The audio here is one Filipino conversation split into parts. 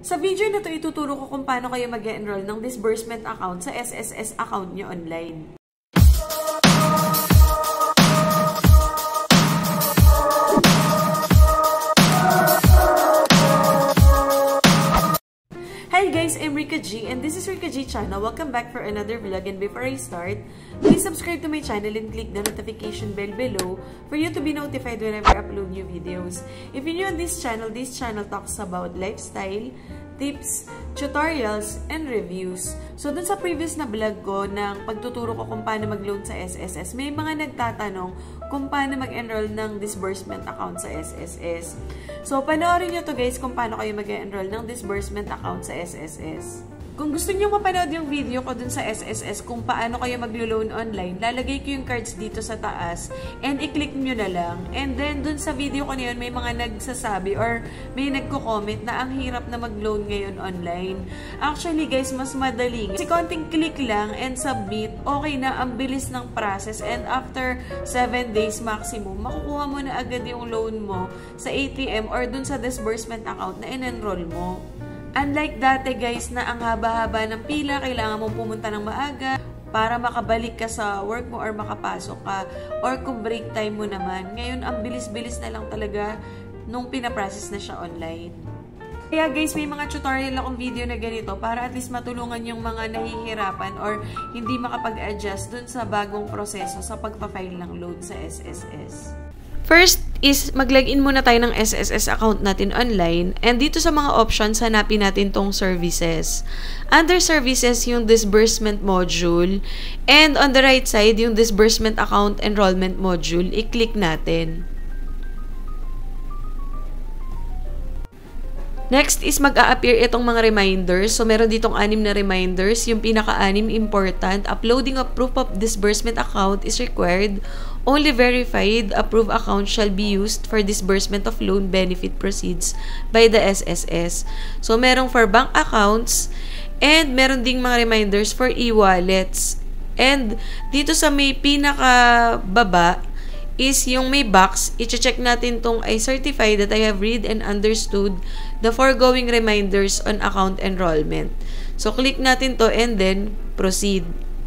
Sa video na to, ituturo ko kung paano kayo mag-enroll ng disbursement account sa SSS account nyo online. Hi guys, I'm Rika G and this is Rika G channel. Welcome back for another vlog, and before I start, please subscribe to my channel and click the notification bell below for you to be notified whenever I upload new videos. If you're new on this channel talks about lifestyle, tips, tutorials, and reviews. So, dun sa previous na vlog ko ng pagtuturo ko kung paano mag-loan sa SSS, may mga nagtatanong kung paano mag-enroll ng disbursement account sa SSS. So, panoorin nyo to guys kung paano kayo mag-enroll ng disbursement account sa SSS. Kung gusto niyo mapanood yung video ko dun sa SSS kung paano kayo maglo-loan online, lalagay ko yung cards dito sa taas and i-click nyo na lang. And then, dun sa video ko na yun, may mga nagsasabi or may nagko-comment na ang hirap na mag-loan ngayon online. Actually guys, mas madali. Kasi konting click lang and submit, okay na, ang bilis ng process. And after 7 days maximum, makukuha mo na agad yung loan mo sa ATM or dun sa disbursement account na in-enroll mo. Unlike dati guys na ang haba-haba ng pila, kailangan mong pumunta ng maaga para makabalik ka sa work mo or makapasok ka. Or kung break time mo naman, ngayon ang bilis-bilis na lang talaga nung pinaprocess na siya online. Kaya guys, may mga tutorial akong video na ganito para at least matulungan yung mga nahihirapan or hindi makapag-adjust dun sa bagong proseso sa pagpa-file ng loan sa SSS. First is mag-login muna tayo ng SSS account natin online, and dito sa mga options, hanapin natin tong services. Under services, yung disbursement module, and on the right side, yung disbursement account enrollment module, i-click natin. Next is mag-a-appear itong mga reminders. So, meron ditong 6 na reminders. Yung pinaka-6 important, uploading a proof of disbursement account is required. Only verified approved account shall be used for disbursement of loan benefit proceeds by the SSS. So, merong for bank accounts and meron ding mga reminders for e-wallets. And dito sa may pinaka-baba is yung may box, i-check natin tong I certify that I have read and understood the foregoing reminders on account enrollment. So, click natin to and then proceed.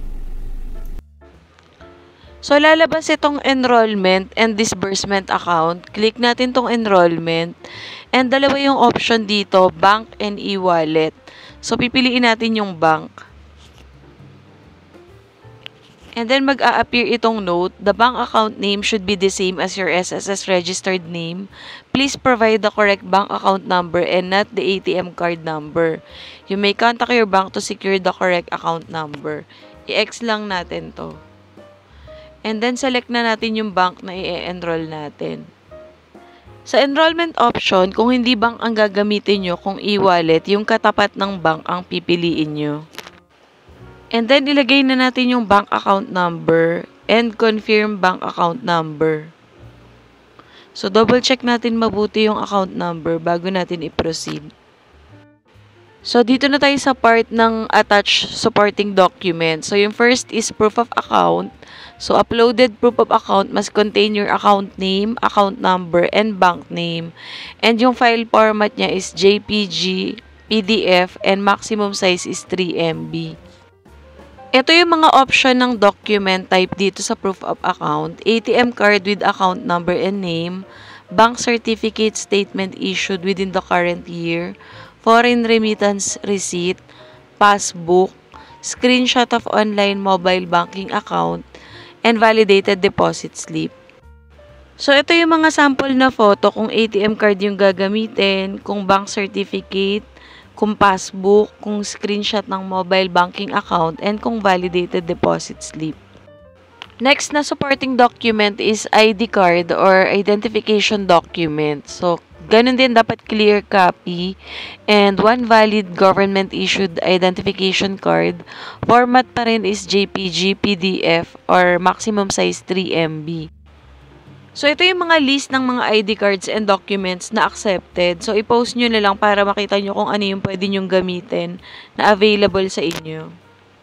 So, lalabas itong enrollment and disbursement account. Click natin tong enrollment. And dalawa yung option dito, bank and e-wallet. So, pipiliin natin yung bank. And then, mag-a-appear itong note. The bank account name should be the same as your SSS registered name. Please provide the correct bank account number and not the ATM card number. You may contact your bank to secure the correct account number. I-X lang natin to. And then, select na natin yung bank na i-enroll natin. Sa enrollment option, kung hindi bank ang gagamitin nyo, kung e-wallet, yung katapat ng bank ang pipiliin nyo. And then, ilagay na natin yung bank account number and confirm bank account number. So, double check natin mabuti yung account number bago natin i-proceed. So, dito na tayo sa part ng attach supporting document. So, yung first is proof of account. So, uploaded proof of account must contain your account name, account number, and bank name. And yung file format niya is JPG, PDF, and maximum size is 3 MB. Ito yung mga option ng document type dito sa proof of account. ATM card with account number and name, bank certificate statement issued within the current year, foreign remittance receipt, passbook, screenshot of online mobile banking account, and validated deposit slip. So, ito yung mga sample na photo kung ATM card yung gagamitin, kung bank certificate, kung passbook, kung screenshot ng mobile banking account, and kung validated deposit slip. Next na supporting document is ID card or identification document. So, ganun din dapat clear copy and one valid government-issued identification card. Format pa rin is JPG, PDF, or maximum size 3 MB. So, ito yung mga list ng mga ID cards and documents na accepted. So, i-post nyo na lang para makita nyo kung ano yung pwede nyong gamitin na available sa inyo.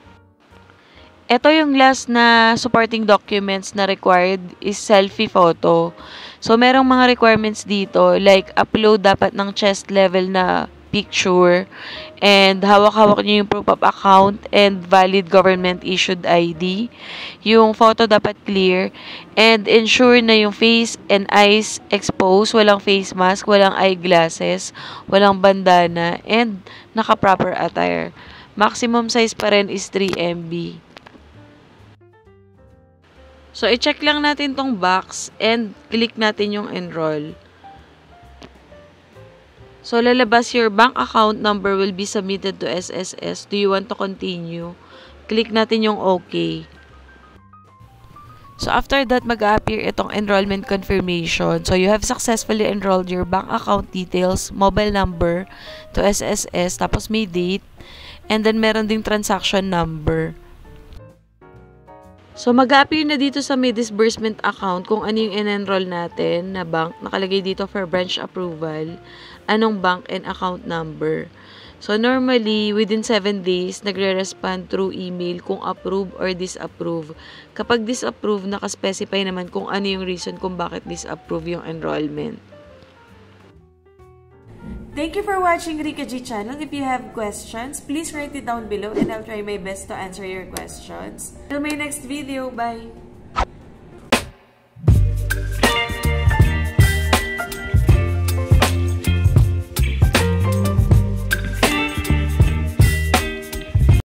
Ito yung last na supporting documents na required is selfie photo. So, merong mga requirements dito like upload dapat ng chest level na picture, and hawak-hawak nyo yung proof of account and valid government-issued ID. Yung photo dapat clear, and ensure na yung face and eyes exposed, walang face mask, walang eyeglasses, walang bandana, and naka-proper attire. Maximum size pa rin is 3 MB. So, i-check lang natin tong box and click natin yung enroll. So, lalabas your bank account number will be submitted to SSS. Do you want to continue? Click natin yung OK. So, after that, mag-a-appear itong enrollment confirmation. So, you have successfully enrolled your bank account details, mobile number to SSS, tapos may date, and then meron ding transaction number. So, mag-a-appear na dito sa may disbursement account kung ano yung in-enroll natin na bank. Nakalagay dito for branch approval, anong bank and account number. So, normally, within 7 days, nagre-respond through email kung approve or disapprove. Kapag disapprove, nakaspecify naman kung ano yung reason kung bakit disapprove yung enrollment. Thank you for watching Rika G channel. If you have questions, please write it down below and I'll try my best to answer your questions. Till my next video, bye!